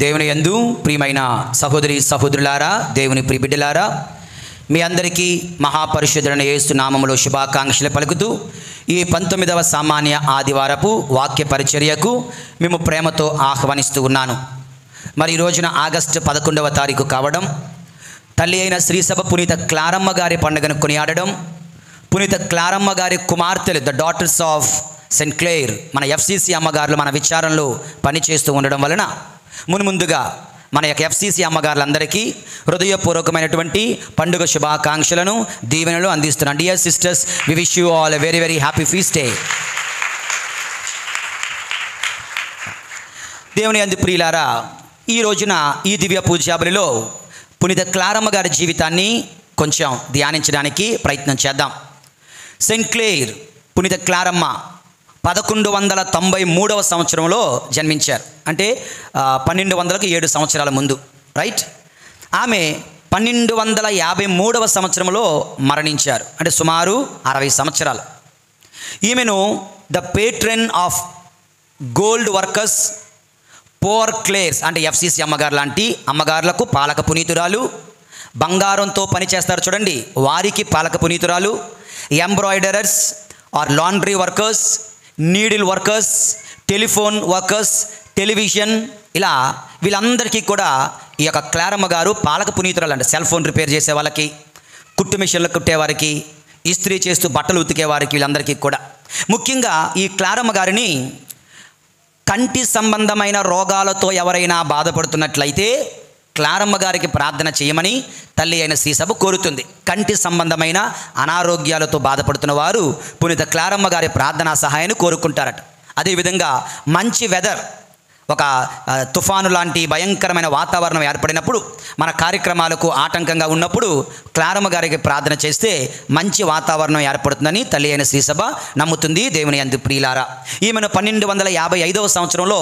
దేవుని యందు ప్రియమైన సహోదరి సహోదరులారా, దేవుని ప్రియబిడ్డలారా, మీ అందరికీ మహాపరిశుద్ధుడైన యేసు నామములో శుభాకాంక్షలు పలుకుతూ ఈ 19వ సామాన్య ఆదివారపు వాక్య పరిచర్యకు మేము ప్రేమతో ఆహ్వానిస్తూ ఉన్నాను. మరి ఈ రోజున ఆగస్టు 11వ తారీఖు కావడం, తల్లి అయిన శ్రీసభ పునీత క్లారమ్మ గారి పండుగను కొనియాడడం, పునీత క్లారమ్మ గారి కుమార్తెలు the daughters of saint Clare మన FCC అమ్మగారులు మన విచారంలో పనిచేస్తూ ఉండడం వలన ముందుగా మన యొక్క FCC అమ్మగారులందరికీ హృదయపూర్వకమైనటువంటి పండుగ శుభాకాంక్షలను దీవెనలు అందిస్తున్నాను. Dear sisters, we wish you all a very very happy feast day. దేవుని యందు ప్రియులారా, ఈ రోజున ఈ దివ్య పూజాబలిలో పునీత క్లారమ్మ గారి జీవితాన్ని కొంచెం ధ్యానించడానికి ప్రయత్నం చేద్దాం. సెయింట్ క్లేర్ పునీత క్లారమ్మ 1193వ సంవత్సరంలో జన్మించారు. అంటే 1200కు 7 సంవత్సరాల ముందు, రైట్. ఆమె 1253వ సంవత్సరంలో మరణించారు. అంటే సుమారు 60 సంవత్సరాలు. ఈమెను the patron of gold workers poor Clares, అంటే FCC అమ్మగారు లాంటి అమ్మగారులకు పాలక పునీతురాలు, బంగారంతో పని చేస్తారు చూడండి వారికి పాలక పునీతురాలు, embroiderers or laundry workers, needle workers, telephone workers, television, ఇలా వీళ్ళందరికీ కూడా ఈ యొక్క క్లారమ్మ గారు పాలక పునీతురాలు. అంటే సెల్ ఫోన్ రిపేర్ చేసే వాళ్ళకి, కుట్టు మిషన్లు కుట్టేవారికి, ఇస్త్రీ చేస్తూ బట్టలు ఉతికేవారికి, వీళ్ళందరికీ కూడా. ముఖ్యంగా ఈ క్లారమ్మ గారిని కంటి సంబంధమైన రోగాలతో ఎవరైనా బాధపడుతున్నట్లయితే క్లారమ్మ గారికి ప్రార్థన చేయమని తల్లి అయిన శ్రీసభ కోరుతుంది. కంటి సంబంధమైన అనారోగ్యాలతో బాధపడుతున్న వారు పునీత క్లారమ్మ గారి ప్రార్థనా సహాయాన్ని కోరుకుంటారట. అదేవిధంగా మంచి వెదర్, ఒక తుఫాను లాంటి భయంకరమైన వాతావరణం ఏర్పడినప్పుడు, మన కార్యక్రమాలకు ఆటంకంగా ఉన్నప్పుడు క్లారమ్మ గారికి ప్రార్థన చేస్తే మంచి వాతావరణం ఏర్పడుతుందని తల్లి అయిన శ్రీసభ నమ్ముతుంది. దేవుని యందు ప్రియులారా, ఈమెను 1255వ సంవత్సరంలో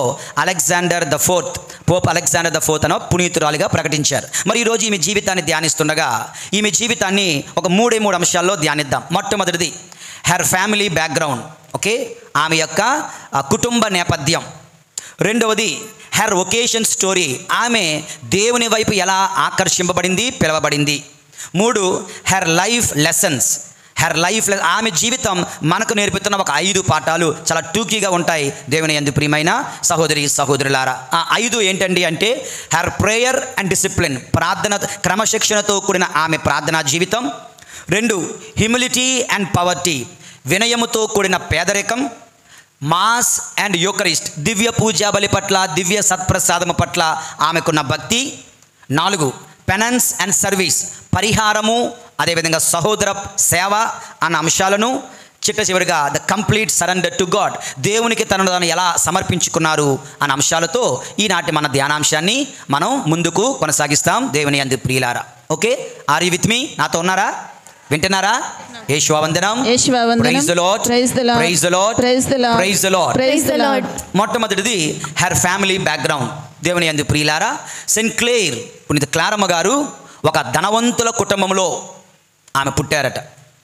పోప్ అలెగ్జాండర్ ద ఫోర్త్ అనే పునీతురాలిగా ప్రకటించారు. మరి ఈరోజు ఈమె జీవితాన్ని ధ్యానిస్తుండగా ఈమె జీవితాన్ని ఒక 3 అంశాల్లో ధ్యానిద్దాం. మొట్టమొదటిది హెర్ ఫ్యామిలీ బ్యాక్గ్రౌండ్, ఓకే, ఆమె యొక్క కుటుంబ నేపథ్యం. రెండవది హెర్ వొకేషన్ స్టోరీ, ఆమె దేవుని వైపు ఎలా ఆకర్షింపబడింది, పిలవబడింది. 3 హెర్ లైఫ్ లెసన్స్, ఆమె జీవితం మనకు నేర్పుతున్న ఒక 5 పాఠాలు చాలా టూకీగా ఉంటాయి. దేవుని యందు ప్రియమైన సహోదరి సహోదరులారా, ఆ 5 ఏంటండి అంటే హెర్ ప్రేయర్ అండ్ డిసిప్లిన్, ప్రార్థన క్రమశిక్షణతో కూడిన ఆమె ప్రార్థనా జీవితం. 2 హ్యూమిలిటీ అండ్ పవర్టీ, వినయముతో కూడిన పేదరికం. మాస్ అండ్ యూకరిస్ట్, దివ్య పూజాబలి పట్ల, దివ్య సత్ప్రసాదము పట్ల ఆమెకున్న భక్తి. 4 పెనన్స్ అండ్ సర్వీస్, పరిహారము, అదేవిధంగా సహోదర సేవ అన్న అంశాలను. చివరిగా the complete surrender to God, దేవునికి తనను తాను ఎలా సమర్పించుకున్నారు అన్న అంశాలతో ఈనాటి మన ధ్యానాంశాన్ని మనం ముందుకు కొనసాగిస్తాం. దేవుని యందు ప్రియులారా, okay, are you with me? నాతో ఉన్నారా? వింటున్నారా? యేషువందనం, praise the lord, praise the lord, praise the lord, praise the lord. మొట్టమొదటిది హెర్ ఫ్యామిలీ బ్యాక్గ్రౌండ్. దేవుని యందు ప్రియులారా, సెయింట్ క్లేర్ పునీత క్లారమ్మ గారు ఒక ధనవంతుల కుటుంబంలో ఆమె పుట్టారట.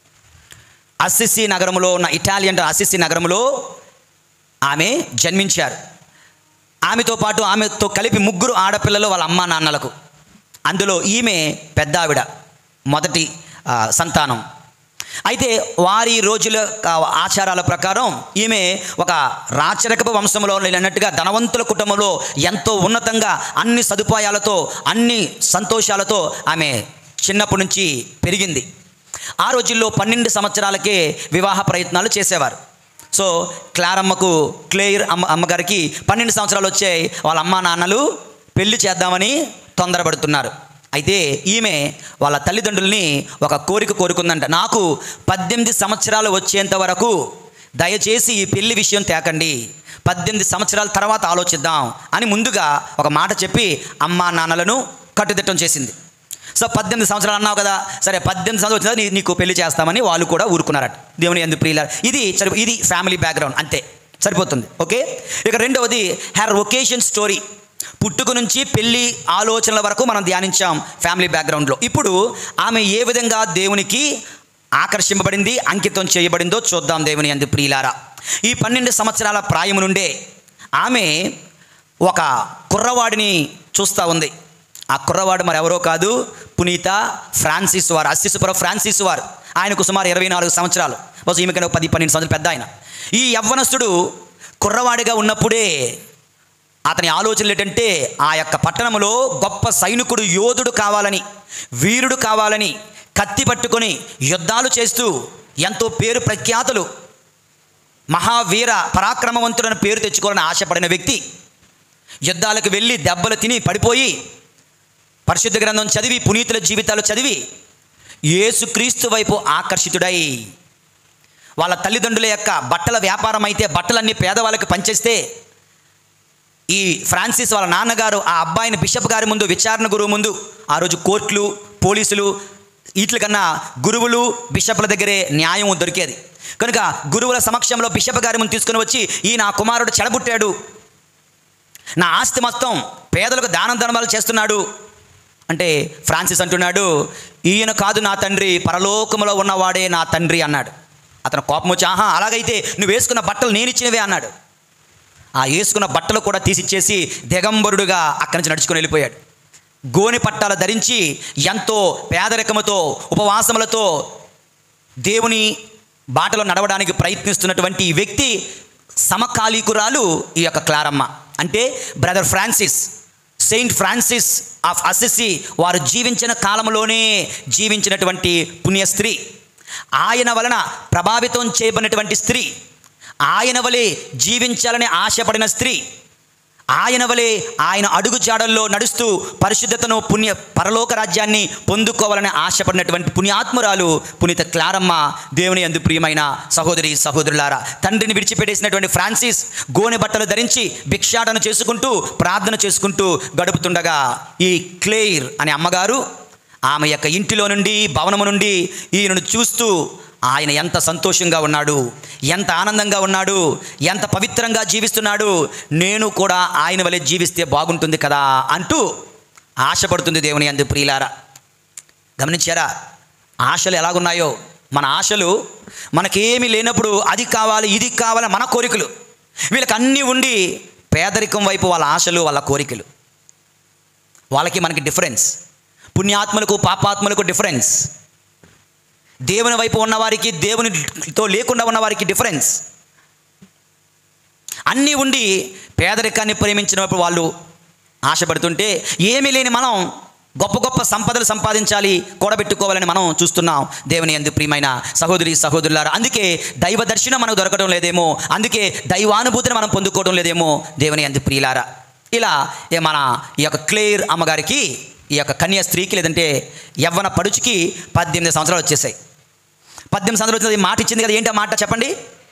అసిసి నగరంలో ఉన్న ఇటాలియన్ అసిసి నగరంలో ఆమె జన్మించారు. ఆమెతో పాటు ఆమెతో కలిపి 3 ఆడపిల్లలు వాళ్ళ అమ్మా నాన్నలకు. అందులో ఈమె పెద్ద ఆవిడ, మొదటి సంతానం. అయితే వారి రోజుల ఆచారాల ప్రకారం ఈమె ఒక రాచరికపు వంశంలో లేనట్టుగా ధనవంతుల కుటుంబంలో ఎంతో ఉన్నతంగా అన్ని సదుపాయాలతో, అన్ని సంతోషాలతో ఆమె చిన్నప్పటి నుంచి పెరిగింది. ఆ రోజుల్లో 12 సంవత్సరాలకే వివాహ ప్రయత్నాలు చేసేవారు. సో క్లారమ్మకు, క్లేర్ అమ్మగారికి 12 సంవత్సరాలు వచ్చాయి. వాళ్ళ అమ్మా నాన్నలు పెళ్లి చేద్దామని తొందరపడుతున్నారు. అయితే ఈమె వాళ్ళ తల్లిదండ్రుల్ని ఒక కోరుకుందంట, నాకు 18 సంవత్సరాలు వచ్చేంత వరకు దయచేసి ఈ పెళ్లి విషయం తేకండి, 18 సంవత్సరాల తర్వాత ఆలోచిద్దాం అని ముందుగా ఒక మాట చెప్పి అమ్మా నాన్నలను కట్టుదిట్టం చేసింది. సో 18 సంవత్సరాలు అన్నావు కదా, సరే 18 సంవత్సరాలు వచ్చిన నీకు పెళ్లి చేస్తామని వాళ్ళు కూడా ఊరుకున్నారట. దేవుని యందు ప్రియులారా, ఇది ఫ్యామిలీ బ్యాక్గ్రౌండ్, అంతే సరిపోతుంది, ఓకే. ఇక రెండవది హెర్ వొకేషన్ స్టోరీ, పుట్టుక నుంచి పెళ్లి ఆలోచనల వరకు మనం ధ్యానించాం ఫ్యామిలీ బ్యాక్గ్రౌండ్లో. ఇప్పుడు ఆమె ఏ విధంగా దేవునికి ఆకర్షింపబడింది, అంకితం చేయబడిందో చూద్దాం. దేవుని యందు ప్రియులారా, ఈ 12 సంవత్సరాల ప్రాయము నుండే ఆమె ఒక కుర్రవాడిని చూస్తూ ఉంది. ఆ కుర్రవాడు మరి ఎవరో కాదు, పునీత ఫ్రాన్సిస్ వారు, అసిసిపురం ఫ్రాన్సిస్ వారు. ఆయనకు సుమారు 24 సంవత్సరాలు, బహుశా ఈమెకన్నా 10-12 సంవత్సరాలు పెద్ద ఆయన. ఈ యవ్వనస్తుడు కుర్రవాడిగా ఉన్నప్పుడే అతని ఆలోచనలు ఏంటంటే ఆ యొక్క పట్టణంలో గొప్ప సైనికుడు, యోధుడు కావాలని, వీరుడు కావాలని, కత్తి పట్టుకొని యుద్ధాలు చేస్తూ ఎంతో పేరు ప్రఖ్యాతులు, మహావీర పరాక్రమవంతుడని పేరు తెచ్చుకోవాలని ఆశపడిన వ్యక్తి. యుద్ధాలకు వెళ్ళి దెబ్బలు తిని పడిపోయి పరిశుద్ధ గ్రంథం చదివి పునీతుల జీవితాలు చదివి యేసుక్రీస్తు వైపు ఆకర్షితుడై వాళ్ళ తల్లిదండ్రుల యొక్క బట్టల వ్యాపారం అయితే బట్టలన్నీ పేదవాళ్ళకి పంచేస్తే ఈ ఫ్రాన్సిస్ వాళ్ళ నాన్నగారు ఆ అబ్బాయిని బిషప్ గారి ముందు, విచారణ గురువు ముందు, ఆ రోజు కోర్టులు, పోలీసులు వీటి కన్నా గురువులు, బిషప్ల దగ్గరే న్యాయం దొరికేది కనుక గురువుల సమక్షంలో బిషప్ గారి ముందు తీసుకుని వచ్చి, ఈ నా కుమారుడు చెడబుట్టాడు, నా ఆస్తి మొత్తం పేదలకు దానం ధర్మాలు చేస్తున్నాడు అంటే ఫ్రాన్సిస్ అంటున్నాడు, ఈయన కాదు నా తండ్రి, పరలోకములో ఉన్నవాడే నా తండ్రి అన్నాడు. అతను కోపం వచ్చి, ఆహా అలాగైతే నువ్వు వేసుకున్న బట్టలు నేను ఇచ్చినవే అన్నాడు. ఆ వేసుకున్న బట్టలు కూడా తీసిచ్చేసి దిగంబరుడుగా అక్కడి నుంచి నడుచుకొని వెళ్ళిపోయాడు. గోని పట్టాలు ధరించి ఎంతో పేదరికముతో ఉపవాసములతో దేవుని బాటలో నడవడానికి ప్రయత్నిస్తున్నటువంటి ఈ వ్యక్తి సమకాలీకురాలు ఈ యొక్క క్లారమ్మ. అంటే brother Francis, saint Francis of Assisi వారు జీవించిన కాలంలోనే జీవించినటువంటి పుణ్య స్త్రీ, ఆయన వలన ప్రభావితం చేయబడినటువంటి స్త్రీ, ఆయన వలె జీవించాలని ఆశపడిన స్త్రీ, ఆయన వలె ఆయన అడుగు జాడల్లో నడుస్తూ పరిశుద్ధతను పరలోక రాజ్యాన్ని పొందుకోవాలని ఆశపడినటువంటి పుణ్యాత్మురాలు పునీత క్లారమ్మ. దేవుని యందు ప్రియమైన సహోదరి సహోదరులారా, తండ్రిని విడిచిపెట్టేసినటువంటి ఫ్రాన్సిస్ గోనె బట్టలు ధరించి భిక్షాటన చేసుకుంటూ ప్రార్థన చేసుకుంటూ గడుపుతుండగా ఈ క్లేర్ అనే అమ్మగారు ఆమె యొక్క ఇంటిలో నుండి, భవనము నుండి ఈయనను చూస్తూ ఆయన ఎంత సంతోషంగా ఉన్నాడు, ఎంత ఆనందంగా ఉన్నాడు, ఎంత పవిత్రంగా జీవిస్తున్నాడు, నేను కూడా ఆయన వలె జీవిస్తే బాగుంటుంది కదా అంటూ ఆశపడుతుంది. దేవుని యందు ప్రియులారా, గమనించారా ఆశలు ఎలాగున్నాయో? మన ఆశలు మనకేమీ లేనప్పుడు అది కావాలి ఇది కావాలి మన కోరికలు, వీళ్ళకి అన్నీ ఉండి పేదరికం వైపు వాళ్ళ ఆశలు, వాళ్ళ కోరికలు. వాళ్ళకి మనకి డిఫరెన్స్, పుణ్యాత్మలకు పాపాత్మలకు డిఫరెన్స్, దేవుని వైపు ఉన్నవారికి దేవునితో లేకుండా ఉన్నవారికి డిఫరెన్స్. అన్నీ ఉండి పేదరికాన్ని ప్రేమించినప్పుడు వాళ్ళు ఆశపడుతుంటే, ఏమీ లేని మనం గొప్ప గొప్ప సంపదలు సంపాదించాలి, కూడబెట్టుకోవాలని మనం చూస్తున్నాం. దేవుని యందు ప్రియమైన సహోదరి సహోదరులారా, అందుకే దైవ దర్శనం మనకు దొరకడం లేదేమో, అందుకే దైవానుభూతిని మనం పొందుకోవడం లేదేమో. దేవుని యందు ప్రియులారా, ఇలా మన ఈ యొక్క క్లేర్ అమ్మగారికి, ఈ యొక్క కన్యా స్త్రీకి లేదంటే యవ్వన పడుచుకి 18 సంవత్సరాలు వచ్చేసాయి. 18 సంవత్సరాలు వచ్చింది, మాట ఇచ్చింది కదా. ఏంటి ఆ మాట చెప్పండి?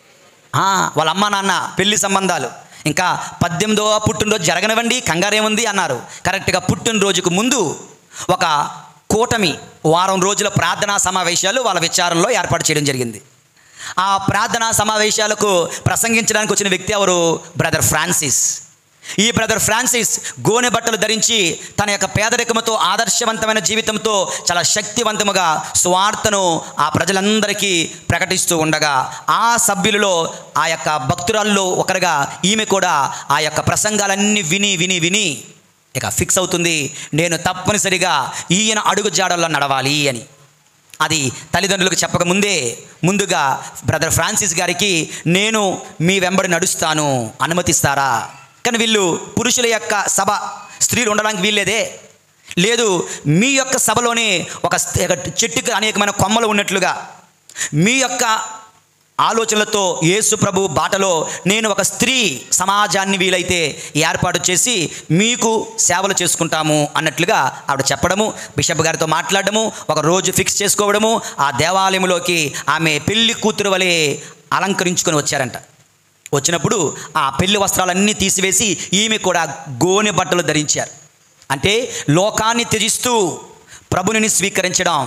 వాళ్ళ అమ్మ నాన్న పెళ్లి సంబంధాలు ఇంకా 18వ పుట్టినరోజు జరగనివ్వండి, కంగారేముంది అన్నారు. కరెక్ట్గా పుట్టినరోజుకు ముందు ఒక కూటమి వారం రోజుల ప్రార్థనా సమావేశాలు వాళ్ళ విచారణలో ఏర్పాటు చేయడం జరిగింది. ఆ ప్రార్థనా సమావేశాలకు ప్రసంగించడానికి వచ్చిన వ్యక్తి ఎవరు? Brother Francis. ఈ బ్రదర్ ఫ్రాన్సిస్ గోనె బట్టలు ధరించి తన యొక్క పేదరికముతో, ఆదర్శవంతమైన జీవితంతో చాలా శక్తివంతముగా స్వార్థను ఆ ప్రజలందరికీ ప్రకటిస్తూ ఉండగా, ఆ సభ్యులలో ఆ యొక్క భక్తురాల్లో ఒకరుగా ఈమె కూడా ఆ యొక్క ప్రసంగాలన్నీ విని విని విని ఇక ఫిక్స్ అవుతుంది, నేను తప్పనిసరిగా ఈయన అడుగు జాడల్లో నడవాలి అని. అది తల్లిదండ్రులకు చెప్పకముందే ముందుగా బ్రదర్ ఫ్రాన్సిస్ గారికి, నేను మీ వెంబడి నడుస్తాను, అనుమతిస్తారా? కానీ వీళ్ళు పురుషుల యొక్క సభ, స్త్రీలు ఉండడానికి వీల్లేదే. లేదు, మీ యొక్క సభలోనే ఒక చెట్టుకి అనేకమైన కొమ్మలు ఉన్నట్లుగా మీ యొక్క ఆలోచనలతో యేసు ప్రభు బాటలో నేను ఒక స్త్రీ సమాజాన్ని వీలైతే ఏర్పాటు చేసి మీకు సేవలు చేసుకుంటాము అన్నట్లుగా ఆవిడ చెప్పడము, బిషప్ గారితో మాట్లాడము, ఒక రోజు ఫిక్స్ చేసుకోవడము, ఆ దేవాలయంలోకి ఆమె పెళ్లి కూతురు వలె అలంకరించుకొని వచ్చారంట. వచ్చినప్పుడు ఆ పెళ్లి వస్త్రాలన్నీ తీసివేసి ఈమె కూడా గోనె బట్టలు ధరించారు. అంటే లోకాన్ని త్యజిస్తూ ప్రభుని స్వీకరించడం,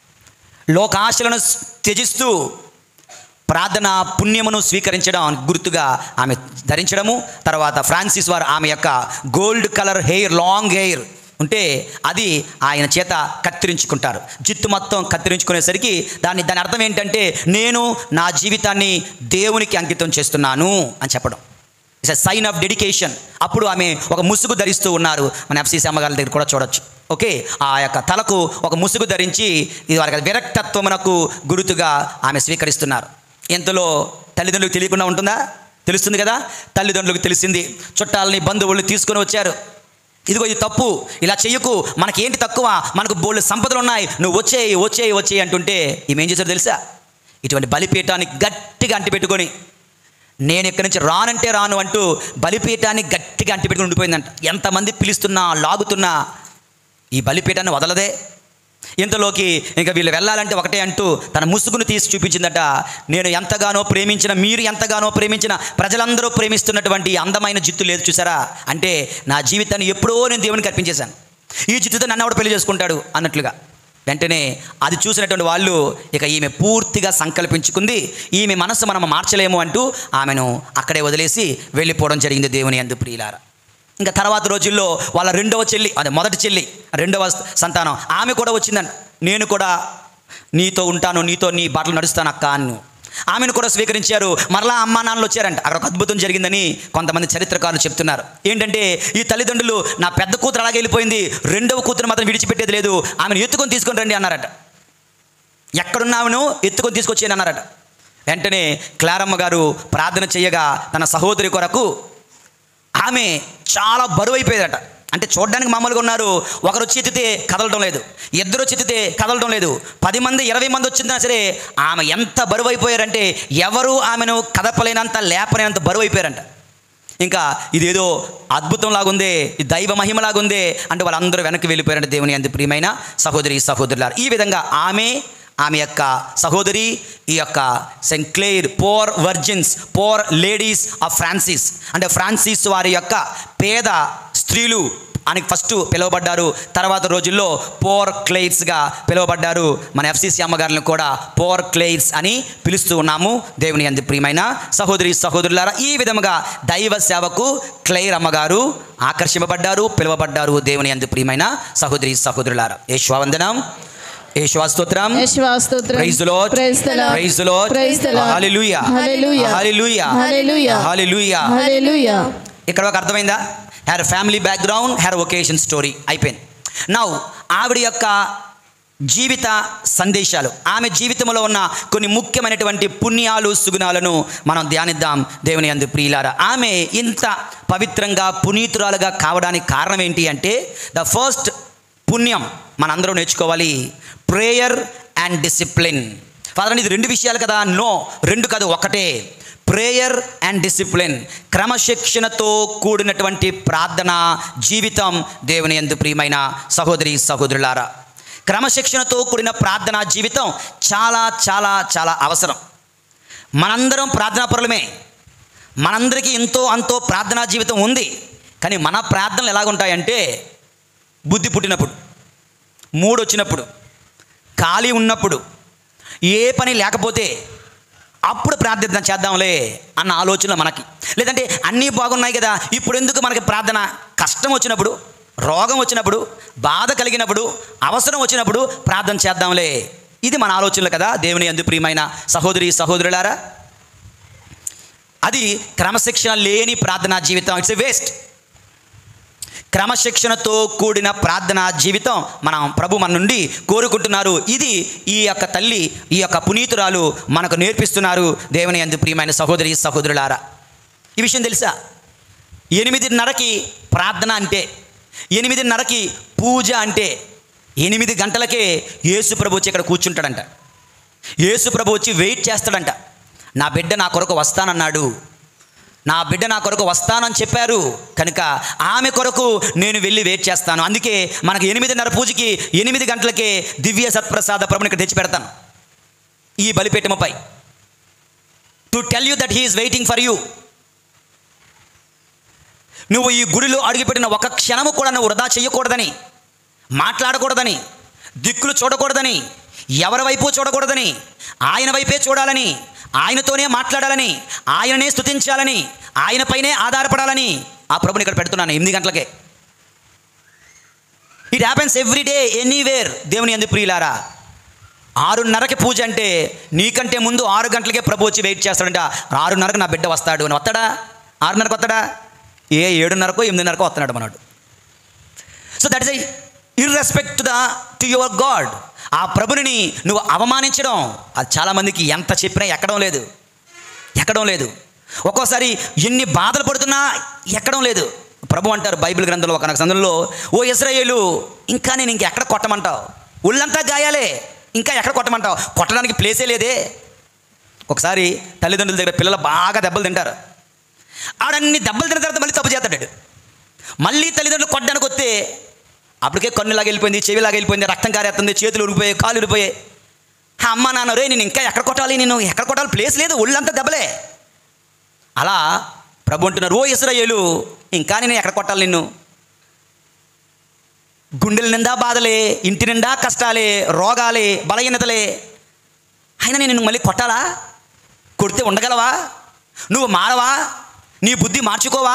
లోకాశలను త్యజిస్తూ ప్రార్థన పుణ్యమును స్వీకరించడం గుర్తుగా ఆమె ధరించడము. తర్వాత ఫ్రాన్సిస్ వారు ఆమె యొక్క gold colour hair, long hair ఉంటే అది ఆయన చేత కత్తిరించుకుంటారు. జుట్టు మొత్తం కత్తిరించుకునేసరికి దాని అర్థం ఏంటంటే, నేను నా జీవితాన్ని దేవునికి అంకితం చేస్తున్నాను అని చెప్పడం. It's a sign of dedication. అప్పుడు ఆమె ఒక ముసుగు ధరిస్తూ ఉన్నారు. మన ఎఫ్సీసీ అమ్మగారి దగ్గర కూడా చూడొచ్చు. ఓకే, ఆ యొక్క తలకు ఒక ముసుగు ధరించి ఇది వారి విరక్తత్వమునకు గుర్తుగా ఆమె స్వీకరిస్తున్నారు. ఇంతలో తల్లిదండ్రులకు తెలియకుండా ఉంటుందా? తెలుస్తుంది కదా. తల్లిదండ్రులకు తెలిసింది. చుట్టాలని బంధువుల్ని తీసుకొని వచ్చారు. ఇదిగో ఇది తప్పు, ఇలా చెయ్యకు, మనకేంటి తక్కువ, మనకు బోల్డ్ సంపదలు ఉన్నాయి, నువ్వు వచ్చేయి అంటుంటే ఈమె ఏం చేశారు తెలుసా? ఇటువంటి బలిపీఠాన్ని గట్టిగా అంటిపెట్టుకొని, నేను ఇక్కడి నుంచి రానంటే రాను అంటూ బలిపీఠాన్ని గట్టిగా అంటిపెట్టుకుని ఉండిపోయిందంట. ఎంతమంది పిలుస్తున్నా లాగుతున్నా ఈ బలిపీఠాన్ని వదలదే. ఇంతలోకి ఇంకా వీళ్ళు వెళ్ళాలంటే ఒకటే అంటూ తన ముసుగును తీసి చూపించిందట. నేను ఎంతగానో ప్రేమించిన, మీరు ఎంతగానో ప్రేమించిన, ప్రజలందరూ ప్రేమిస్తున్నటువంటి అందమైన జిత్తు లేదు చూసారా, అంటే నా జీవితాన్ని ఎప్పుడో నేను దేవునికి అర్పించేశాను, ఈ జిత్తుతో నన్ను ఎవడు పెళ్లి చేసుకుంటాడు అన్నట్లుగా. వెంటనే అది చూసినటువంటి వాళ్ళు ఇక ఈమె పూర్తిగా సంకల్పించుకుంది, ఈమె మనసు మనం మార్చలేము అంటూ ఆమెను అక్కడే వదిలేసి వెళ్ళిపోవడం జరిగింది. దేవుని యందు ప్రియులారా, ఇంకా తర్వాత రోజుల్లో వాళ్ళ మొదటి చెల్లి రెండవ సంతానం ఆమె కూడా వచ్చిందండి. నేను కూడా నీతో ఉంటాను, నీతో నీ బాటలు నడుస్తాను అక్క అన్ను. ఆమెను కూడా స్వీకరించారు. మరలా అమ్మా నాన్నలు వచ్చారంట. అక్కడ ఒక అద్భుతం జరిగిందని కొంతమంది చరిత్రకారులు చెప్తున్నారు. ఏంటంటే ఈ తల్లిదండ్రులు, నా పెద్ద కూతురు అలాగే వెళ్ళిపోయింది, రెండవ కూతురు మాత్రం విడిచిపెట్టేది లేదు, ఆమెను ఎత్తుకొని తీసుకొని రండి అన్నారట. ఎక్కడున్నావును ఎత్తుకొని తీసుకొచ్చేయని అన్నారట. వెంటనే క్లారమ్మ గారు ప్రార్థన చేయగా తన సహోదరి కొరకు, ఆమె చాలా బరువు అయిపోయేదట. అంటే చూడడానికి మామూలుగా ఉన్నారు, ఒకరు వచ్చి ఎత్తితే కదలడం లేదు, ఇద్దరు వచ్చి ఎత్తితే కదలడం లేదు, 10 మంది 20 మంది వచ్చిందా సరే ఆమె ఎంత బరువు అయిపోయారంటే ఎవరు ఆమెను కదపలేనంత లేపలేనంత బరువు అయిపోయారంట. ఇంకా ఇదేదో అద్భుతం లాగుందే, ఇది దైవ మహిమలాగుందే అంటే వాళ్ళందరూ వెనక్కి వెళ్ళిపోయారంటే దేవుని యందు ప్రియమైన సహోదరులారా. ఈ విధంగా ఆమె యొక్క సహోదరి, ఈ యొక్క saint Clare, poor virgins, poor ladies of Francis, అంటే ఫ్రాన్సిస్ వారి యొక్క పేద స్త్రీలు అని ఫస్ట్ పిలువబడ్డారు. తర్వాత రోజుల్లో పోర్ క్లెయిర్స్గా పిలువబడ్డారు. మన ఎఫ్సీసీ అమ్మగారులను కూడా పోర్ క్లెయిర్స్ అని పిలుస్తూ ఉన్నాము. దేవుని యందు ప్రియమైన సహోదరులారా, ఈ విధముగా దైవ సేవకు క్లెయిర్ అమ్మగారు ఆకర్షింపబడ్డారు, పిలువబడ్డారు. దేవుని యందు ప్రియమైన సహోదరులారా, యేషువందనం, యేషుస్తోత్రం, praise the lord, praise the lord, hallelujah, hallelujah, hallelujah, hallelujah. ఇక్కడ ఒక అర్థమైందా? Her family background, her vocation story అయిపోయింది. నౌ ఆవిడ యొక్క జీవిత సందేశాలు, ఆమె జీవితంలో ఉన్న కొన్ని ముఖ్యమైనటువంటి పుణ్యాలు సుగుణాలను మనం ధ్యానిద్దాం. దేవుని యందు ప్రియులారా, ఆమె ఇంత పవిత్రంగా పునీతురాలుగా కావడానికి కారణం ఏంటి అంటే, ద ఫస్ట్ పుణ్యం మనందరం నేర్చుకోవాలి, ప్రేయర్ అండ్ డిసిప్లిన్. ఫాదర్ ఇది 2 విషయాలు కదా? నో, 2 కాదు, ఒకటే. ప్రేయర్ అండ్ డిసిప్లిన్, క్రమశిక్షణతో కూడినటువంటి ప్రార్థన జీవితం. దేవుని యందు ప్రియమైన సహోదరులారా, క్రమశిక్షణతో కూడిన ప్రార్థనా జీవితం చాలా చాలా చాలా అవసరం. మనందరం ప్రార్థనాపరులమే, మనందరికీ ఎంతో అంతో ప్రార్థనా జీవితం ఉంది. కానీ మన ప్రార్థనలు ఎలాగుంటాయంటే, బుద్ధి పుట్టినప్పుడు, మూడు వచ్చినప్పుడు, ఖాళీ ఉన్నప్పుడు, ఏ పని లేకపోతే అప్పుడు ప్రార్థన చేద్దాంలే అన్న ఆలోచన మనకి. లేదంటే అన్నీ బాగున్నాయి కదా, ఇప్పుడు ఎందుకు మనకి ప్రార్థన? కష్టం వచ్చినప్పుడు, రోగం వచ్చినప్పుడు, బాధ కలిగినప్పుడు, అవసరం వచ్చినప్పుడు ప్రార్థన చేద్దాంలే, ఇది మన ఆలోచనలు కదా. దేవుని యందు ప్రియమైన సహోదరులారా, అది క్రమశిక్షణ లేని ప్రార్థనా జీవితం. It's a waste. క్రమశిక్షణతో కూడిన ప్రార్థనా జీవితం ప్రభు మన నుండి కోరుకుంటున్నారు. ఇది ఈ యొక్క తల్లి, ఈ యొక్క పునీతురాలు మనకు నేర్పిస్తున్నారు. దేవుని యందు ప్రియమైన సహోదరులారా, ఈ విషయం తెలుసా? 8:30కి ప్రార్థన అంటే, 8:30కి పూజ అంటే, 8 గంటలకే యేసు ప్రభు వచ్చి ఇక్కడ కూర్చుంటాడంట. యేసు ప్రభు వచ్చి వెయిట్ చేస్తాడంట. నా బిడ్డ నా కొరకు వస్తానన్నాడు, నా బిడ్డ నా కొరకు వస్తానని చెప్పారు కనుక ఆమె కొరకు నేను వెళ్ళి వెయిట్ చేస్తాను. అందుకే మనకు 8:30 పూజకి 8 గంటలకే దివ్య సత్ప్రసాద ప్రభుని ఇక్కడ తెచ్చి పెడతాను ఈ బలిపీఠముపై, to tell you that he is waiting for you. నువ్వు ఈ గుడిలో అడుగుపెట్టిన ఒక క్షణము కూడా నువ్వు వృధా చేయకూడదని, మాట్లాడకూడదని, దిక్కులు చూడకూడదని, ఎవరి వైపు చూడకూడదని, ఆయన వైపే చూడాలని, ఆయనతోనే మాట్లాడాలని, ఆయననే స్తుతించాలని, ఆయనపైనే ఆధారపడాలని ఆ ప్రభుని ఇక్కడ పెడుతున్నాను 8 గంటలకే. It happens every day, anywhere. దేవుని యందు ప్రియులారా, 6:30కి పూజ అంటే నీకంటే ముందు 6 గంటలకే ప్రభు వచ్చి వెయిట్ చేస్తాడంట. 6:30కి నా బిడ్డ వస్తాడు అని. వస్తాడా? 6:30కి వస్తాడా? 7:30కో 8:30కో వస్తున్నాడు మనోడు. So that is irrespect to your God. ఆ ప్రభుని నువ్వు అవమానించడం అది చాలామందికి ఎంత చెప్పినా ఎక్కడం లేదు. ఒక్కోసారి ఎన్ని బాధలు పడుతున్నా ఎక్కడం లేదు. ప్రభు అంటారు బైబిల్ గ్రంథంలో ఒక సందర్భంలో, ఓ ఇశ్రాయేలు, ఇంకా నేను ఇంకెక్కడ కొట్టమంటావు? ఒళ్ళంతా గాయాలే, ఇంకా ఎక్కడ కొట్టమంటావు? కొట్టడానికి ప్లేసే లేదే. ఒకసారి తల్లిదండ్రుల దగ్గర పిల్లలు బాగా దెబ్బలు తింటారు. ఆడన్ని దెబ్బలు తిన్న తర్వాత మళ్ళీ తప్పు చేస్తాడు. మళ్ళీ తల్లిదండ్రులు కొట్టడానికి వస్తే అప్పటికే కన్నులాగా వెళ్ళిపోయింది, చెవిలాగా వెళ్ళిపోయింది, రక్తం కారేస్తుంది, చేతులు ఉరిపోయాయి, కాలు ఉరిపోయాయి. అమ్మ నాన్న రే నేను ఇంకా ఎక్కడ కొట్టాలి, ప్లేస్ లేదు, ఒళ్ళంతా దెబ్బలే. అలా ప్రభు అంటున్నారు, ఓ ఇశ్రాయేలు, ఇంకా నేను ఎక్కడ కొట్టాలి నిన్ను? గుండెల నిండా బాధలే, ఇంటి నిండా కష్టాలే, రోగాలే, బలహీనతలే, అయినా నేను నిన్ను మళ్ళీ కొట్టాలా? కొడితే ఉండగలవా? నువ్వు మారవా? నీ బుద్ధి మార్చుకోవా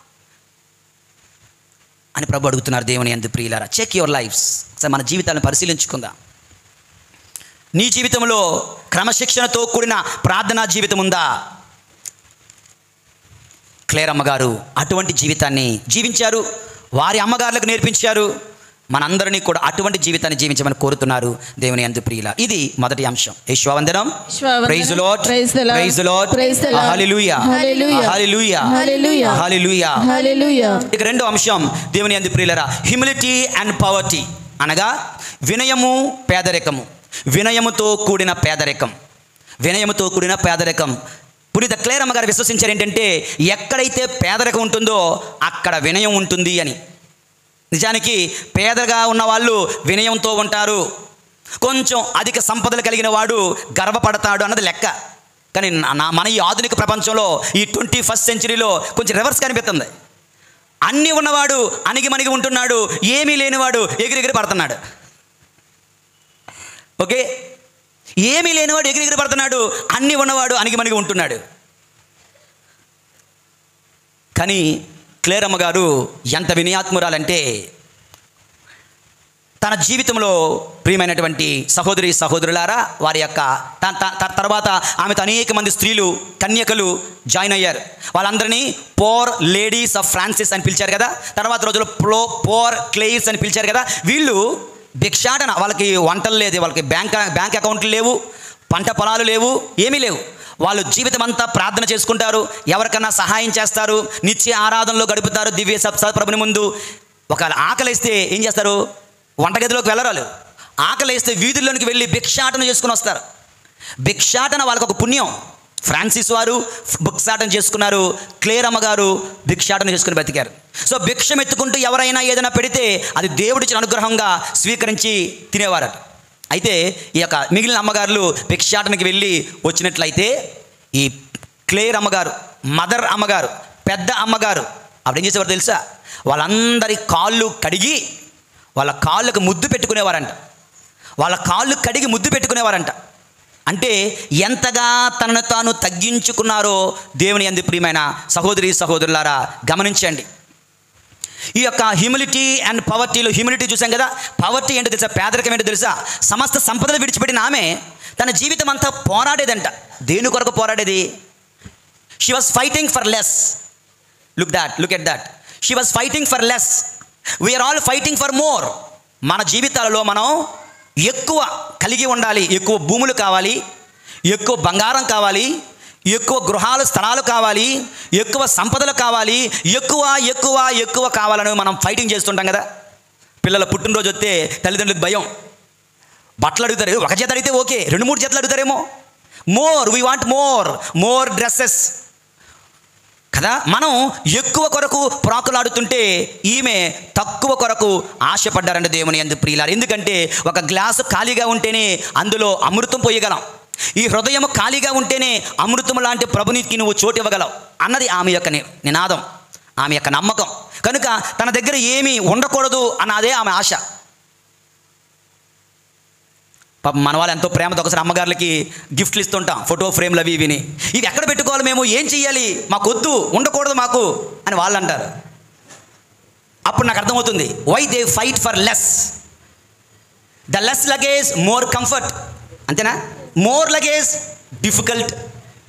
అని ప్రభు అడుగుతున్నారు. దేవుని యందు ప్రియులారా, చెక్ యువర్ లైఫ్స్. ఒకసారి మన జీవితాలను పరిశీలించుకుందాం. నీ జీవితంలో క్రమశిక్షణతో కూడిన ప్రార్థనా జీవితం ఉందా? క్లేర్ అమ్మగారు అటువంటి జీవితాన్ని జీవించారు, వారి అమ్మగారులకు నేర్పించారు. మనందరినీ కూడా అటువంటి జీవితాన్ని జీవించమని కోరుతున్నారు దేవుని యందు ప్రియుల. ఇది మొదటి అంశం. యేసువందనం. Praise the lord, praise the lord, hallelujah, hallelujah, hallelujah, hallelujah. ఇక రెండో అంశం దేవుని యందు ప్రియులరా, హ్యూమిలిటీ అండ్ పవర్టీ, అనగా వినయము, పేదరికము. వినయముతో కూడిన పేదరికం, వినయముతో కూడిన పేదరికం. పునీత క్లేర్ అమ్మగారు విశ్వసించారు ఏంటంటే, ఎక్కడైతే పేదరికం ఉంటుందో అక్కడ వినయం ఉంటుంది అని. నిజానికి పేదగా ఉన్నవాళ్ళు వినయంతో ఉంటారు. కొంచెం అధిక సంపదలు కలిగిన వాడు గర్వపడతాడు అన్నది లెక్క. కానీ మన ఈ ఆధునిక ప్రపంచంలో, ఈ 21st సెంచరీలో కొంచెం రివర్స్ కనిపిస్తుంది. అన్నీ ఉన్నవాడు అణిగిమణిగి ఉంటున్నాడు, ఏమీ లేనివాడు ఎగిరెగిరి పడుతున్నాడు. ఓకే, ఏమీ లేనివాడు ఎగిరెగిరి పడుతున్నాడు, అన్నీ ఉన్నవాడు అణిగిమణిగి ఉంటున్నాడు. కానీ క్లేర్ అమ్మగారు ఎంత వినయాత్మురాలంటే, తన జీవితంలో ప్రియమైనటువంటి సహోదరి సహోదరులారా, వారి యొక్క తర్వాత ఆమెతో అనేక మంది స్త్రీలు, కన్యకలు జాయిన్ అయ్యారు. వాళ్ళందరినీ పోర్ లేడీస్ ఆఫ్ ఫ్రాన్సిస్ అని పిలిచారు కదా. తర్వాత రోజుల్లో పోర్ క్లేయిర్స్ అని పిలిచారు కదా. వీళ్ళు భిక్షాటన, వాళ్ళకి వంటలు లేదు, వాళ్ళకి బ్యాంక్ అకౌంట్లు లేవు, పంట పొలాలు లేవు, ఏమీ లేవు. వాళ్ళు జీవితం అంతా ప్రార్థన చేసుకుంటారు, ఎవరికన్నా సహాయం చేస్తారు, నిత్య ఆరాధనలో గడుపుతారు దివ్య సత్ప్రభుని ముందు. ఒకవేళ ఆకలిస్తే ఏం చేస్తారు? వంటగదిలోకి వెళ్ళరాలు. ఆకలిస్తే వీధుల్లోనికి వెళ్ళి భిక్షాటన చేసుకుని వస్తారు. భిక్షాటన వాళ్ళకి ఒక పుణ్యం. ఫ్రాన్సిస్ వారు భిక్షాటన చేసుకున్నారు, క్లేర్ అమ్మగారు భిక్షాటన చేసుకుని బతికారు. సో భిక్షం ఎత్తుకుంటూ ఎవరైనా ఏదైనా పెడితే అది దేవుడిచ్చిన అనుగ్రహంగా స్వీకరించి తినేవారట. అయితే ఈ యొక్క మిగిలిన అమ్మగారులు భిక్షాటనకి వెళ్ళి వచ్చినట్లయితే, ఈ క్లేర్ అమ్మగారు, మదర్ అమ్మగారు, పెద్ద అమ్మగారు అప్పుడు ఏం చేసేవారు తెలుసా? వాళ్ళందరి కాళ్ళు కడిగి వాళ్ళ కాళ్ళకు ముద్దు పెట్టుకునేవారంట. వాళ్ళ కాళ్ళు కడిగి ముద్దు పెట్టుకునేవారంట. అంటే ఎంతగా తనను తాను తగ్గించుకున్నారో దేవుని యందు ప్రియమైన సహోదరి సహోదరులారా గమనించండి. ఈ యొక్క హ్యూమిలిటీ అండ్ పవర్టీలో హ్యూమిలిటీ చూసాం కదా. పవర్టీ ఏంటో తెలుసా? పేదరికం ఏంటో తెలుసా? సమస్త సంపదలు విడిచిపెట్టిన ఆమె తన జీవితం అంతా పోరాడేదంట. దేని కొరకు పోరాడేది? She was fighting for less. Look at that. She was fighting for less. We're all fighting for more. మన జీవితాలలో మనం ఎక్కువ కలిగి ఉండాలి, ఎక్కువ భూములు కావాలి, ఎక్కువ బంగారం కావాలి, ఎక్కువ గృహాలు స్థలాలు కావాలి, ఎక్కువ సంపదలు కావాలి, ఎక్కువ ఎక్కువ ఎక్కువ కావాలని మనం ఫైటింగ్ చేస్తుంటాం కదా. పిల్లల పుట్టినరోజు వస్తే తల్లిదండ్రులకు భయం. బట్టలు అడుగుతారు, ఒక జత అడిగితే ఓకే, 2-3 జతలు అడుగుతారేమో. More, we want more dresses కదా. మనం ఎక్కువ కొరకు ప్రాకులాడుతుంటే ఈమె తక్కువ కొరకు ఆశపడ్డారండి దేవుని యందు ప్రియులారా. ఎందుకంటే ఒక గ్లాసు ఖాళీగా ఉంటేనే అందులో అమృతం పోయగలం. ఈ హృదయం ఖాళీగా ఉంటేనే అమృతం లాంటి ప్రభునికి నువ్వు చోటు ఇవ్వగలవు అన్నది ఆమె యొక్క నినాదం, ఆమె యొక్క నమ్మకం. కనుక తన దగ్గర ఏమీ ఉండకూడదు అన్నదే ఆమె ఆశ. పాపం మన వాళ్ళు ఎంతో ప్రేమతో ఒకసారి అమ్మగారులకి గిఫ్ట్లు ఇస్తుంటాం, ఫోటో ఫ్రేమ్లు అవి ఇవిని. ఇవి ఎక్కడ పెట్టుకోవాలి, మేము ఏం చెయ్యాలి, మాకు వద్దు, ఉండకూడదు మాకు అని వాళ్ళు అంటారు. అప్పుడు నాకు అర్థమవుతుంది, why they fight for less. The less luggage more comfort, అంతేనా? మోర్ లగేజ్ డిఫికల్ట్,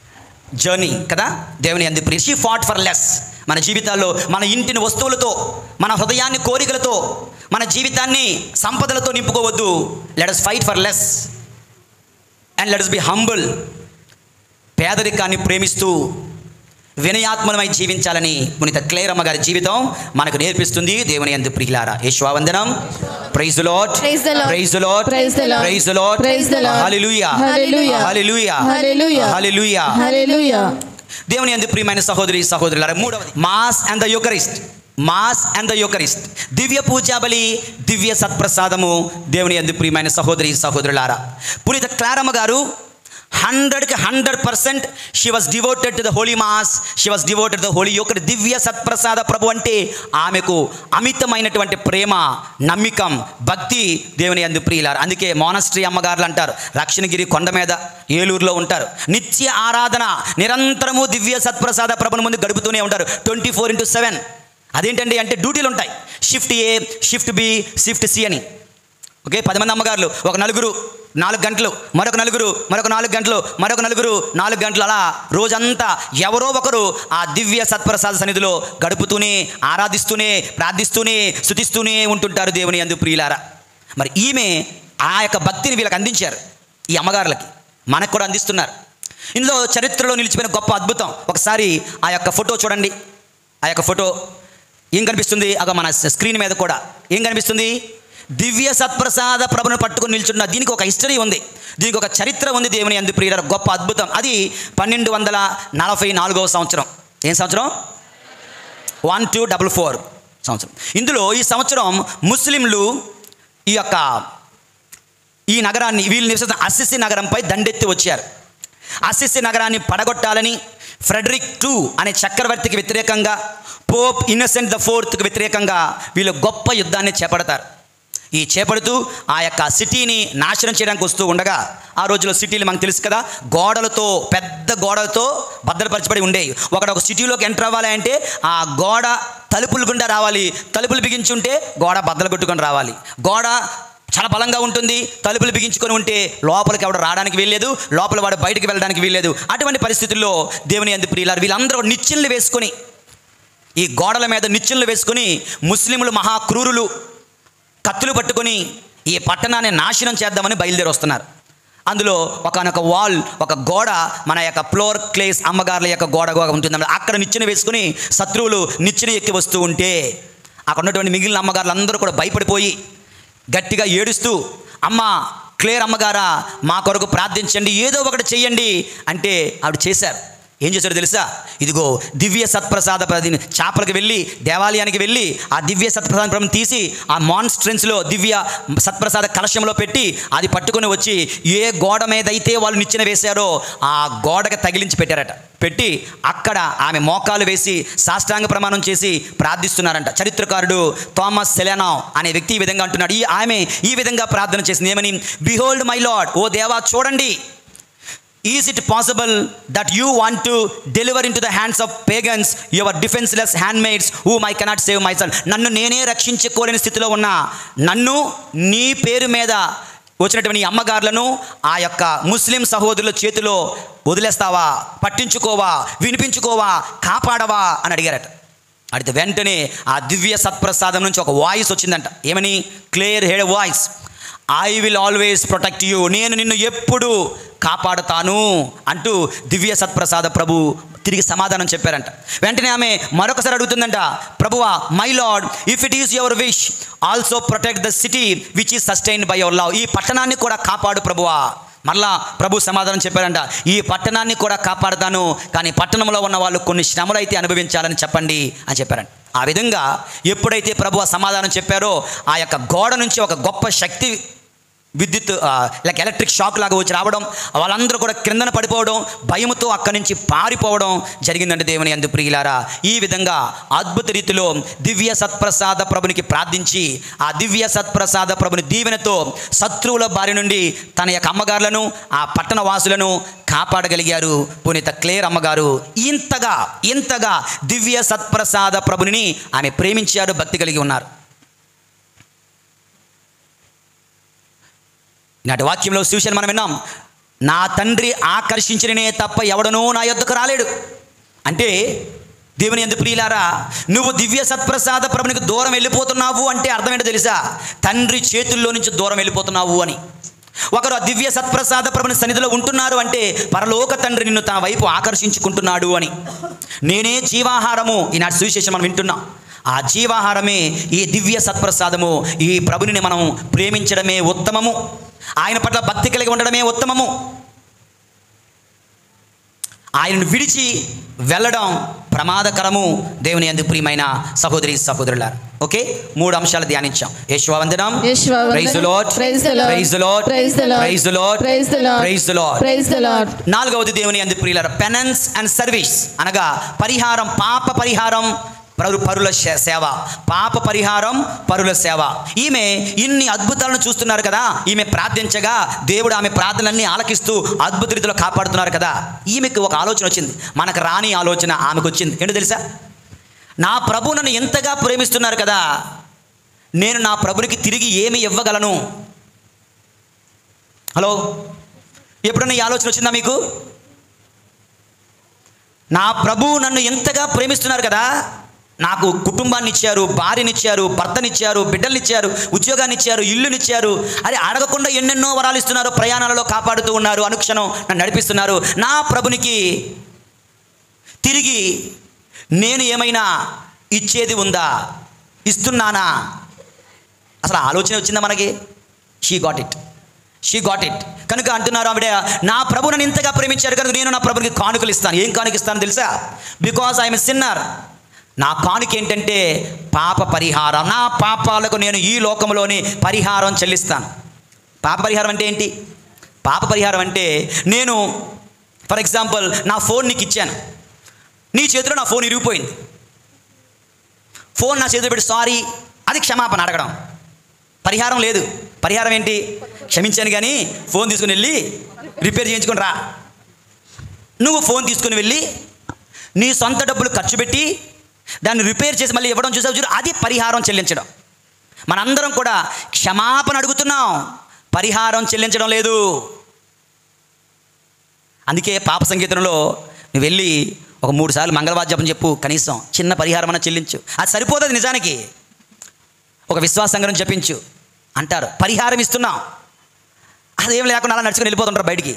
జర్నీ కదా. దేవుని యందు ప్రియ, షీ ఫాట్ ఫర్ లెస్. మన జీవితాల్లో మన ఇంటిని వస్తువులతో, మన హృదయాన్ని కోరికలతో, మన జీవితాన్ని సంపదలతో నింపుకోవద్దు. Let us fight for less and let us be humble. పేదరికాన్ని ప్రేమిస్తూ వినయాత్మలమై జీవించాలని పునీత క్లేర్ అమ్మ గారి జీవితం మనకు నేర్పిస్తుంది. దేవుని యందు ప్రియులారా, యేసువందనం. Praise the lord, praise the lord, praise the lord, praise the lord, praise the lord, praise the lord. Hallelujah, hallelujah, hallelujah, hallelujah, hallelujah, hallelujah. దేవుని యందు ప్రియమైన సహోదరి సహోదరులారా, మూడవది mass and the Eucharist. Mass and the Eucharist, దివ్య పూజాబలి, దివ్య సత్ప్రసాదము. దేవుని యందు ప్రియమైన సహోదరి సహోదరులారా, పునీత క్లారమ్మ గారు 100కి 100% she was devoted to the holy mass, she was devoted to the Holi Eucharist. దివ్య సత్ప్రసాద ప్రభు అంటే ఆమెకు అమితమైనటువంటి ప్రేమ, నమ్మికం, భక్తి. దేవుని యందు ప్రియులారా, అందుకే మోనస్ట్రీ అమ్మగారులు అంటారు, రక్షణగిరి కొండ మీద ఏలూరులో ఉంటారు. నిత్య ఆరాధన, నిరంతరము దివ్య సత్ప్రసాద ప్రభుని ముందు గడుపుతూనే ఉంటారు 24/7. అదేంటండి అంటే డ్యూటీలు ఉంటాయి, shift A, shift B, shift C అని. ఓకే, 10 మంది అమ్మగారులు, ఒక నలుగురు 4 గంటలు, మరొక నలుగురు మరొక 4 గంటలు, మరొక నలుగురు 4 గంటలు, అలా రోజంతా ఎవరో ఒకరు ఆ దివ్య సత్ప్రసాద సన్నిధిలో గడుపుతూనే, ఆరాధిస్తూనే, ప్రార్థిస్తూనే, స్తుతిస్తూనే ఉంటుంటారు. దేవుని యందు ప్రియులారా, మరి ఈమె ఆ యొక్క భక్తిని వీళ్ళకి అందించారు, ఈ అమ్మగారులకి, మనకు కూడా అందిస్తున్నారు. ఇందులో చరిత్రలో నిలిచిపోయిన గొప్ప అద్భుతం. ఒకసారి ఆ యొక్క ఫోటో చూడండి. ఆ యొక్క ఫోటో ఏం కనిపిస్తుంది? అగ మన స్క్రీన్ మీద కూడా ఏం కనిపిస్తుంది? దివ్య సత్ప్రసాద ప్రభును పట్టుకుని నిల్చున్న. దీనికి ఒక హిస్టరీ ఉంది, దీనికి ఒక చరిత్ర ఉంది. దేవుని యందు ప్రియులారా, గొప్ప అద్భుతం. అది 1244వ సంవత్సరం. ఏం సంవత్సరం? 1244 సంవత్సరం. ఇందులో ఈ సంవత్సరం ముస్లింలు ఈ నగరాన్ని, వీళ్ళు నివసిస్తున్న అసిసి నగరంపై దండెత్తి వచ్చారు. అసిసి నగరాన్ని పడగొట్టాలని ఫ్రెడరిక్ II అనే చక్రవర్తికి వ్యతిరేకంగా, పోప్ ఇన్నసెంట్ IV వ్యతిరేకంగా వీళ్ళు గొప్ప యుద్ధాన్ని చేపడతారు. ఈ చేపడుతూ ఆ యొక్క సిటీని నాశనం చేయడానికి వస్తూ ఉండగా, ఆ రోజుల్లో సిటీలు మనకు తెలుసు కదా, గోడలతో, పెద్ద గోడలతో భద్రపరచబడి ఉండేవి. ఒక సిటీలోకి ఎంటర్ అవ్వాలి అంటే ఆ గోడ తలుపులు గుండా రావాలి, తలుపులు బిగించుంటే గోడ బద్దలు కొట్టుకొని రావాలి. గోడ చాలా బలంగా ఉంటుంది, తలుపులు బిగించుకొని ఉంటే లోపలికి ఎవడు రావడానికి వీల్లేదు, లోపల వాడు బయటికి వెళ్ళడానికి వీల్లేదు. అటువంటి పరిస్థితుల్లో దేవుని యందు ప్రియులారా, వీళ్ళందరూ నిచ్చెనలు వేసుకొని, ఈ గోడల మీద నిచ్చెనలు వేసుకొని, ముస్లింలు మహాక్రూరులు కత్తులు పట్టుకొని ఈ పట్టణాన్ని నాశనం చేద్దామని బయలుదేరి వస్తున్నారు. అందులో ఒకనొక వాల్, ఒక గోడ, మన యొక్క ఫ్లోర్ క్లేస్ అమ్మగారుల యొక్క గోడ ఉంటుంది. అక్కడ నిచ్చెన వేసుకుని శత్రువులు నిచ్చెన ఎక్కి వస్తూ ఉంటే, అక్కడ ఉన్నటువంటి మిగిలిన అమ్మగారులు అందరూ కూడా భయపడిపోయి గట్టిగా ఏడుస్తూ, అమ్మ క్లేర్ అమ్మగారా, మా కొరకు ప్రార్థించండి, ఏదో ఒకటి చెయ్యండి అంటే ఆవిడ చేశారు. ఏం చేశారో తెలుసా? ఇదిగో దివ్య సత్ప్రసాద చాపలకు వెళ్ళి, దేవాలయానికి వెళ్ళి ఆ దివ్య సత్ప్రసాద ప్రభుని తీసి ఆ మాన్స్ట్రెన్స్లో దివ్య సత్ప్రసాద కలశంలో పెట్టి అది పట్టుకొని వచ్చి ఏ గోడ మీద అయితే వాళ్ళు నిచ్చెన వేశారో ఆ గోడకి తగిలించి పెట్టారట. పెట్టి అక్కడ ఆమె మోకాలు వేసి సాష్టాంగ ప్రమాణం చేసి ప్రార్థిస్తున్నారంట. చరిత్రకారుడు థామస్ సెలెనా అనే వ్యక్తి ఈ విధంగా అంటున్నాడు. ఆమె ఈ విధంగా ప్రార్థన చేసింది. ఏమని? బిహోల్డ్ మై లార్డ్, ఓ దేవా చూడండి, is it possible that you want to deliver into the hands of pagans your defenseless handmaids whom I cannot save myself? నన్ను నేనే రక్షించుకోలేని స్థితిలో ఉన్న నన్ను నీ పేరు మీద వచ్చినటువంటి అమ్మగారులను ఆ యొక్క ముస్లిం సహోదరుల చేతిలో వదిలేస్తావా, పట్టించుకోవా, వినిపించుకోవా, కాపాడవా అని అడిగారట. అడిగితే వెంటనే ఆ దివ్య సత్ప్రసాదం నుంచి ఒక వాయిస్ వచ్చిందంట. ఏమని? Clear head voice, I will always protect you, నేను నిన్ను ఎప్పుడు కాపాడుతాను అంటూ దివ్య సత్ప్రసాద ప్రభు తిరిగి సమాధానం చెప్పారంట. వెంటనే ఆమె మరొకసారి అడుగుతుందంట, ప్రభువా, my lord, if it is your wish also protect the city which is sustained by your love, ఈ పట్టణాన్ని కూడా కాపాడు ప్రభువా. మరలా ప్రభు సమాధానం చెప్పారంట, ఈ పట్టణాన్ని కూడా కాపాడుతాను, కానీ పట్టణంలో ఉన్న వాళ్ళు కొన్ని శ్రమలు అయితే అనుభవించాలని చెప్పండి అని చెప్పారంట. ఆ విధంగా ఎప్పుడైతే ప్రభు సమాధానం చెప్పారో ఆ యొక్క గోడ నుంచి ఒక గొప్ప శక్తి, విద్యుత్ లైక్ ఎలక్ట్రిక్ షాక్ లాగా వచ్చి రావడం, వాళ్ళందరూ కూడా క్రిందన పడిపోవడం, భయముతో అక్కడి నుంచి పారిపోవడం జరిగిందంటే దేవుని యందు ప్రియులారా, ఈ విధంగా అద్భుత రీతిలో దివ్య సత్ప్రసాద ప్రభునికి ప్రార్థించి ఆ దివ్య సత్ప్రసాద ప్రభుని దీవెనతో శత్రువుల బారి నుండి తన యొక్క అమ్మగారులను, ఆ పట్టణ వాసులను కాపాడగలిగారు పునీత క్లేర్ అమ్మగారు. ఇంతగా దివ్య సత్ప్రసాద ప్రభుని ఆమె ప్రేమించారు, భక్తి కలిగి ఉన్నారు. నాటి వాక్యంలో సువిశేషం మనం విన్నాం. నా తండ్రి ఆకర్షించిననే తప్ప ఎవడనూ నా యొద్దకు రాలేడు. అంటే దేవుని యందు ప్రియులారా, నువ్వు దివ్య సత్ప్రసాద ప్రభునికి దూరం వెళ్ళిపోతున్నావు అంటే అర్థం ఏంటో తెలుసా? తండ్రి చేతుల్లో నుంచి దూరం వెళ్ళిపోతున్నావు అని. ఒకరు ఆ దివ్య సత్ప్రసాద ప్రభుని సన్నిధిలో ఉంటున్నారు అంటే పరలోక తండ్రి నిన్ను తన వైపు ఆకర్షించుకుంటున్నాడు అని. నేనే జీవాహారము, ఈనాటి సువిశేషం మనం వింటున్నాం. ఆ జీవాహారమే ఈ దివ్య సత్ప్రసాదము. ఈ ప్రభుని మనం ప్రేమించడమే ఉత్తమము, ఆయన పట్ల భక్తి కలిగి ఉండడమే ఉత్తమము. ఆయనను విడిచి వెళ్ళడం ప్రమాదకరము. దేవుని యందు ప్రియమైన సహోదరి సహోదరులారా, ఓకే, 3 అంశాలు ధ్యానించాం. యేషువందనం, praise the lord, praise the lord, praise the lord, praise the lord, praise the lord, praise the lord, praise the lord, praise the lord. 4వది దేవుని యందు ప్రియులారా, పెనెన్స్ అండ్ సర్వీస్, అనగా పరిహారం, పాప పరిహారం, పరుల సేవ. పాప పరిహారం, పరుల సేవ. ఈమె ఇన్ని అద్భుతాలను చూస్తున్నారు కదా, ఈమె ప్రార్థించగా దేవుడు ఆమె ప్రార్థనలన్నీ ఆలకిస్తూ అద్భుత రీతిలో కాపాడుతున్నారు కదా. ఈమెకు ఒక ఆలోచన వచ్చింది, మనకు రాని ఆలోచన ఆమెకు వచ్చింది. ఏంటో తెలుసా? నా ప్రభు నన్ను ఎంతగా ప్రేమిస్తున్నారు కదా, నేను నా ప్రభునికి తిరిగి ఏమి ఇవ్వగలను? హలో, ఎప్పుడన్నా ఈ ఆలోచన వచ్చిందా మీకు? నా ప్రభు నన్ను ఎంతగా ప్రేమిస్తున్నారు కదా, నాకు కుటుంబాన్ని ఇచ్చారు, భార్యనిచ్చారు, భర్తనిచ్చారు, బిడ్డలనిచ్చారు, ఉద్యోగాన్ని ఇచ్చారు, ఇల్లునిచ్చారు. అరే, అడగకుండా ఎన్నెన్నో వరాలు ఇస్తున్నారు, ప్రయాణాలలో కాపాడుతూ ఉన్నారు, అనుక్షణం నన్ను నడిపిస్తున్నారు. నా ప్రభునికి తిరిగి నేను ఏమైనా ఇచ్చేది ఉందా? ఇస్తున్నానా? అసలు ఆలోచన వచ్చిందా మనకి? She got it. కనుక అంటున్నారు ఆవిడ, నా ప్రభు నన్ను ఇంతగా ప్రేమించారు కనుక నేను నా ప్రభునికి కానుకలు ఇస్తాను. ఏం కానుక ఇస్తాను తెలుసా? Because I'm sinner. నా కానుక ఏంటంటే పాప పరిహారం. నా పాపాలకు నేను ఈ లోకంలోని పరిహారం చెల్లిస్తాను. పాప పరిహారం అంటే ఏంటి? పాప పరిహారం అంటే, నేను ఫర్ ఎగ్జాంపుల్ నా ఫోన్ నీకు ఇచ్చాను, నీ చేతిలో నా ఫోన్ ఇరిగిపోయింది. ఫోన్ నా చేతిలో పెట్టి సారీ, అది క్షమాపణ అడగడం. పరిహారం లేదు. పరిహారం ఏంటి? క్షమించాను కానీ ఫోన్ తీసుకుని వెళ్ళి రిపేర్ చేయించుకొని రా. నువ్వు ఫోన్ తీసుకుని వెళ్ళి నీ సొంత డబ్బులు ఖర్చు పెట్టి దాన్ని రిపేర్ చేసి మళ్ళీ ఇవ్వడం చూసావు చూడు, అది పరిహారం చెల్లించడం. మనందరం కూడా క్షమాపణ అడుగుతున్నాం, పరిహారం చెల్లించడం లేదు. అందుకే పాప సంగీతంలో నువ్వు వెళ్ళి ఒక 3 సార్లు మంగళవాద్యం చెప్పు, కనీసం చిన్న పరిహారం అన్న చెల్లించు. అది సరిపోతుంది నిజానికి. ఒక విశ్వాసంగా చెప్పించు అంటారు, పరిహారం ఇస్తున్నాం. అదేం లేకుండా అలా నడుచుకుని వెళ్ళిపోతుంటారు బయటికి.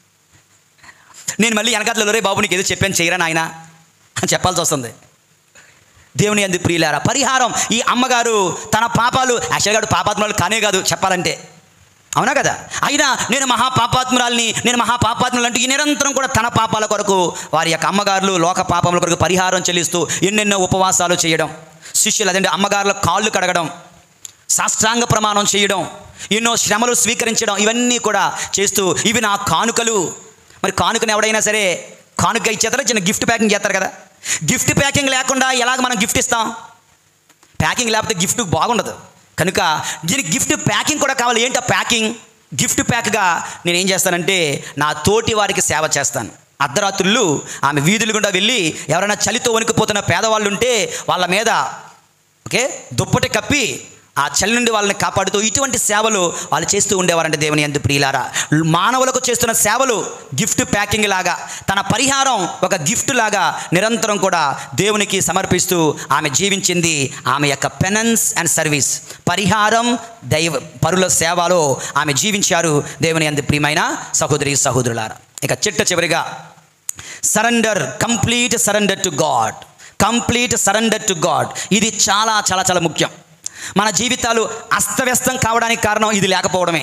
నేను మళ్ళీ వెనకాతలో రే బాబు నీకు ఏదో చెప్పాను చేయరా నాయన అని చెప్పాల్సి వస్తుంది. దేవుని యందు ప్రియులారా, పరిహారం. ఈ అమ్మగారు తన పాపాలు, యాక్చువల్గా పాపాత్మురాలు కానే కాదు చెప్పాలంటే, అవునా కదా? అయినా నేను మహాపాపాత్మురాలు అంటూ ఈ నిరంతరం కూడా తన పాపాల కొరకు వారి యొక్క అమ్మగారులు లోక పాపముల కొరకు పరిహారం చెల్లిస్తూ ఎన్నెన్నో ఉపవాసాలు చేయడం, శిష్యులు అదంటే అమ్మగారుల కాళ్ళు కడగడం, సాష్టాంగ ప్రమాణం చేయడం, ఎన్నో శ్రమలు స్వీకరించడం, ఇవన్నీ కూడా చేస్తూ ఇవి నా కానుకలు. మరి కానుకని ఎవడైనా సరే కానుక ఇచ్చేస్తారా? చిన్న గిఫ్ట్ ప్యాకింగ్ చేస్తారు కదా. గిఫ్ట్ ప్యాకింగ్ లేకుండా ఎలాగ మనం గిఫ్ట్ ఇస్తాం? ప్యాకింగ్ లేకపోతే గిఫ్ట్ బాగుండదు. కనుక దీనికి గిఫ్ట్ ప్యాకింగ్ కూడా కావాలి. ఏంటి ఆ ప్యాకింగ్? గిఫ్ట్ ప్యాక్గా నేను ఏం చేస్తానంటే నా తోటి వారికి సేవ చేస్తాను. అర్ధరాత్రులు ఆమె వీధులు గుండా వెళ్ళి ఎవరైనా చలితో వణికిపోతున్న పేదవాళ్ళు ఉంటే వాళ్ళ మీద దుప్పటి కప్పి ఆ చలి నుండి వాళ్ళని కాపాడుతూ ఇటువంటి సేవలు వాళ్ళు చేస్తూ ఉండేవారంటే దేవుని యందు ప్రియులారా, మానవులకు చేస్తున్న సేవలు గిఫ్ట్ ప్యాకింగ్ లాగా, తన పరిహారం ఒక గిఫ్ట్ లాగా నిరంతరం కూడా దేవునికి సమర్పిస్తూ ఆమె జీవించింది. ఆమె యొక్క పెనెన్స్ అండ్ సర్వీస్, పరిహారం, పరుల సేవలో ఆమె జీవించారు. దేవుని యందు ప్రియమైన సహోదరి సహోదరులారా, ఇక చివరిగా surrender, complete surrender to God. Complete surrender to God. ఇది చాలా చాలా చాలా ముఖ్యం. మన జీవితాలు అస్తవ్యస్తం కావడానికి కారణం ఇది లేకపోవడమే.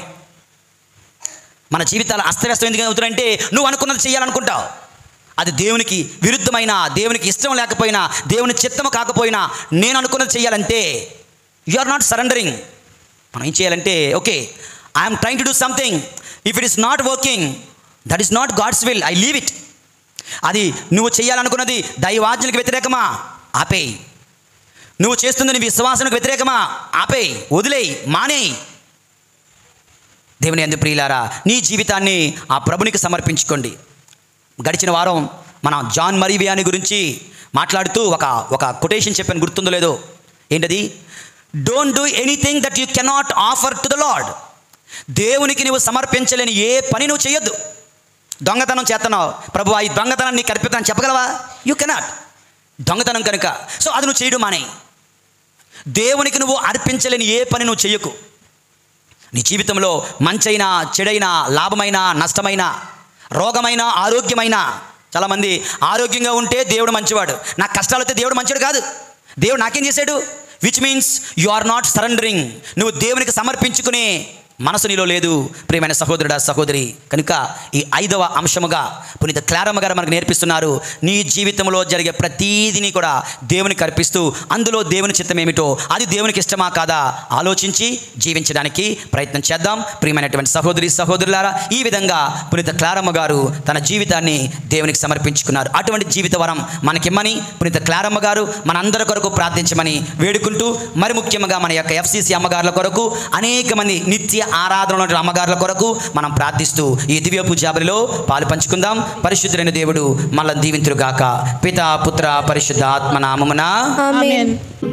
మన జీవితాలు అస్తవ్యస్తం ఎందుకు అవుతుందంటే నువ్వు అనుకున్నది చేయాలనుకుంటావు, అది దేవునికి విరుద్ధమైన, దేవునికి ఇష్టం లేకపోయినా, దేవుని చిత్తము కాకపోయినా నేను అనుకున్నది చేయాలంటే యు ఆర్ నాట్ సరెండరింగ్. మనం ఏం చేయాలంటే I'm trying to do something, if it is not working that is not God's will, I leave it. అది నువ్వు చేయాలనుకున్నది దైవాజ్ఞలకు వ్యతిరేకమా? ఆపేయి. నువ్వు చేస్తుంది నీ విశ్వాసానికి వ్యతిరేకమా? ఆపేయి, వదిలేయి, మానేయి. దేవుని యందు ప్రియులారా, నీ జీవితాన్ని ఆ ప్రభునికి సమర్పించుకోండి. గడిచిన వారం మనం జాన్ మరీ వియానీ గురించి మాట్లాడుతూ ఒక కొటేషన్ చెప్పాను, గుర్తుందో లేదో. ఏంటది? Don't do anything that you cannot offer to the lord. దేవునికి నువ్వు సమర్పించలేని ఏ పని నువ్వు చేయొద్దు. దొంగతనం చేస్తున్నావు, ప్రభు ఈ దొంగతనం నీకు అర్పితాన్ని చెప్పగలవా? You cannot. దొంగతనం కనుక సో అది నువ్వు చేయడం మానే. దేవునికి నువ్వు అర్పించలేని ఏ పని నువ్వు చెయ్యకు. నీ జీవితంలో మంచైనా చెడైనా లాభమైనా నష్టమైనా రోగమైనా ఆరోగ్యమైనా, చాలామంది ఆరోగ్యంగా ఉంటే దేవుడు మంచివాడు, నాకు కష్టాలు వస్తే దేవుడు మంచివాడు కాదు. దేవుడు నాకేం చేశాడు? Which means you are not surrendering. నువ్వు దేవునికి సమర్పించుకునే మనసు నీలో లేదు ప్రియమైన సహోదరుడా సహోదరి. కనుక ఈ 5వ అంశముగా పునీత క్లారమ్మ గారు మనకు నేర్పిస్తున్నారు, నీ జీవితంలో జరిగే ప్రతీదిని కూడా దేవునికి అర్పిస్తూ అందులో దేవుని చిత్తం ఏమిటో, అది దేవునికి ఇష్టమా కాదా ఆలోచించి జీవించడానికి ప్రయత్నం చేద్దాం. ప్రియమైనటువంటి సహోదరి సహోదరులారా, ఈ విధంగా పునీత క్లారమ్మ గారు తన జీవితాన్ని దేవునికి సమర్పించుకున్నారు. అటువంటి జీవిత వరం మనకిమ్మని పునీత క్లారమ్మ గారు మనందరి కొరకు ప్రార్థించమని వేడుకుంటూ, మరి ముఖ్యంగా మన యొక్క FCC అమ్మగారుల కొరకు, అనేక మంది నిత్య ఆరాధనలో అమ్మగారుల కొరకు మనం ప్రార్థిస్తూ ఈ దివ్య పూజాబలిలో పాలు పంచుకుందాం. పరిశుద్ధులైన దేవుడు మనల్ని దీవింతురుగాక. పితా పుత్ర పరిశుద్ధ ఆత్మ నామమున ఆమేన్.